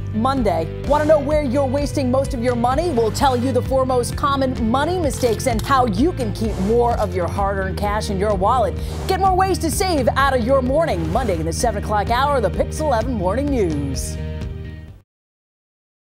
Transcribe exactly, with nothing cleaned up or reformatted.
Monday. Want to know where you're wasting most of your money? We'll tell you the four most common money mistakes and how you can keep more of your hard-earned cash in your wallet. Get more ways to save out of your morning. Monday in the seven o'clock hour, the PIX eleven Morning News.